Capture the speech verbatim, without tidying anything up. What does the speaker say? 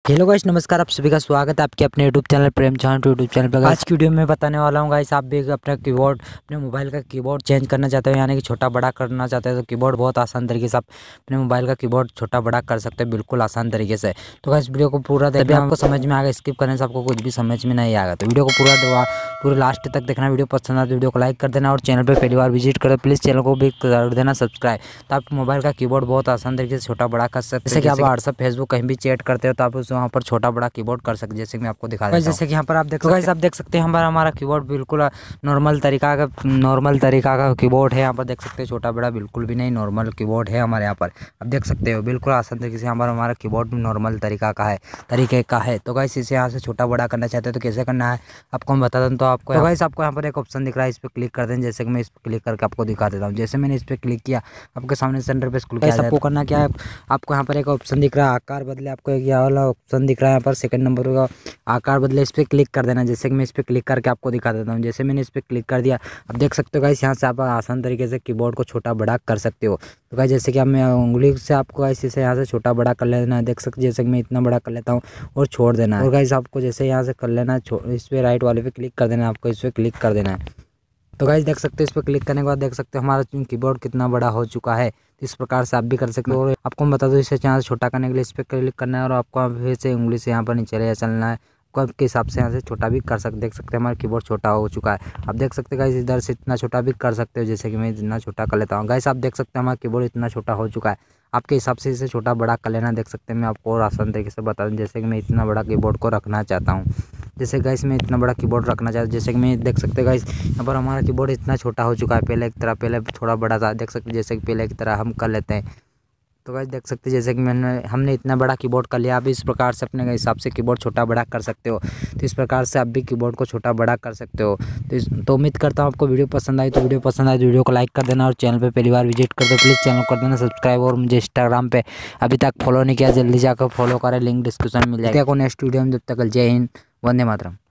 Hello guys, नमस्कार। आप सभी का स्वागत है आपके अपने YouTube channel Prem Chauhan YouTube channel पर। आज की वीडियो में बताने वाला हूँ गाइस, आप भी अपना कीबोर्ड अपने मोबाइल का कीबोर्ड चेंज करना चाहते हो, यानी कि छोटा बड़ा करना चाहते हो, तो कीबोर्ड बहुत आसान तरीके से आप अपने मोबाइल का कीबोर्ड छोटा बड़ा कर सकते हो, बिल्कुल आसान तरीके से। तो गाइस वीडियो को पूरा देखना, आपको समझ में आएगा। स्किप करने से आपको कुछ भी समझ में नहीं आएगा, तो वीडियो को पूरा पूरे लास्ट तक देखना। वीडियो पसंद आए तो वीडियो को लाइक कर देना, और चैनल पर पहली बार विजिट करो प्लीज़ चैनल को भी कर देना सब्सक्राइब। तो आप मोबाइल का कीबोर्ड बहुत आसान तरीके से छोटा बड़ा कर सकते हैं। जैसे कि आप व्हाट्सअप फेसबुक कहीं भी चैट करते हो तो आप उस वहाँ पर छोटा बड़ा कीबोर्ड कर सकते हैं। जैसे मैं आपको दिखा देता हूं। जैसे कि यहाँ पर आप देख सकते हैं, आप देख सकते हैं हमारा हमारा कीबोर्ड बिल्कुल नॉर्मल तरीका का नॉर्मल तरीका का कीबोर्ड है। यहाँ पर देख सकते हैं, छोटा बड़ा बिल्कुल भी नहीं, नॉर्मल कीबोर्ड है हमारे यहाँ पर। आप देख सकते हो बिल्कुल आसान तरीके से हमारा हमारा कीबोर्ड नॉर्मल तरीका का है तरीके का है। तो गाइस इसे यहाँ से छोटा बड़ा करना चाहते हैं तो कैसे करना है आपको हम बता दूँ। तो आपको तो गाइस आपको यहाँ पर एक ऑप्शन दिख रहा है, इस पर क्लिक कर दें। जैसे कि मैं इस पर क्लिक करके आपको दिखा देता हूँ। जैसे मैंने इस पर क्लिक किया, आपके सामने सेंटर पे स्क्रॉल किया। आपको करना क्या है, आपको यहाँ पर एक ऑप्शन दिख रहा है आकार बदले, आपको एक यह वाला ऑप्शन दिख रहा है यहाँ पर सेकंड नंबर का आकार बदले, इस पर क्लिक कर देना। जैसे कि मैं इस पर क्लिक करके आपको दिखा देता हूँ। जैसे मैंने इस पर क्लिक कर दिया, अब देख सकते हो गाइस यहाँ से आप आसान तरीके से कीबोर्ड को छोटा बड़ा कर सकते हो। तो गाइस जैसे कि अब मैं उंगली से आपको गाइस इसे यहाँ से छोटा बड़ा कर लेना है। देख सकते जैसे कि मैं इतना बड़ा कर लेता हूँ और छोड़ देना है। और गाइस आपको जैसे यहाँ से कर लेना है, इस पर राइट वाले पे क्लिक कर देना है, आपको इस पर क्लिक कर देना है। तो गाइस देख सकते हो, इस पर क्लिक करने के बाद देख सकते हो हमारा कीबोर्ड कितना बड़ा हो चुका है। इस प्रकार से आप भी कर सकते हो। और आपको बता दो, इसे यहाँ से छोटा करने के लिए इस पर क्लिक करना है, और आपको फिर से उंगली से यहाँ पर नीचे ले चलना है। आपके हिसाब से यहाँ से छोटा भी कर सकते देख सकते हैं हमारा कीबोर्ड छोटा हो चुका है। आप देख सकते हैं गाइस इधर से इतना छोटा भी कर सकते हो, जैसे कि मैं इतना छोटा कर लेता हूँ। गाइस आप देख सकते हैं हमारा कीबोर्ड इतना छोटा हो चुका है। आपके हिसाब से इसे छोटा बड़ा कर लेना। देख सकते हैं मैं आपको और आसान तरीके से बता दूँ। जैसे कि मैं इतना बड़ा कीबोर्ड को रखना चाहता हूँ, जैसे गाइस मैं इतना बड़ा कीबोर्ड रखना चाहता हूँ। जैसे कि मैं देख सकते हैं गाइस यहाँ पर हमारा कीबोर्ड इतना छोटा हो चुका है। पहले की तरह पहले थोड़ा बड़ा था, देख सकते जैसे कि पहले की तरह हम कर लेते हैं। तो गाइस देख सकते हैं जैसे कि मैंने हमने इतना बड़ा कीबोर्ड कर लिया। आप इस प्रकार से अपने हिसाब से कीबोर्ड छोटा बड़ा कर सकते हो। तो इस प्रकार से आप भी कीबोर्ड को छोटा बड़ा कर सकते हो। तो इस तो उम्मीद करता हूँ आपको वीडियो पसंद आई। तो वीडियो पसंद आए तो वीडियो को लाइक कर देना, और चैनल पे पहली बार विजिट कर दो प्लीज़ चैनल कर देना सब्सक्राइब। और मुझे इंस्टाग्राम पे अभी तक फॉलो नहीं किया, जल्दी जाकर फॉलो करें, लिंक डिस्क्रिप्शन में मिल जाएगा। नेक्स्ट वीडियो में, जब तक जय हिंद, वंदे मातरम।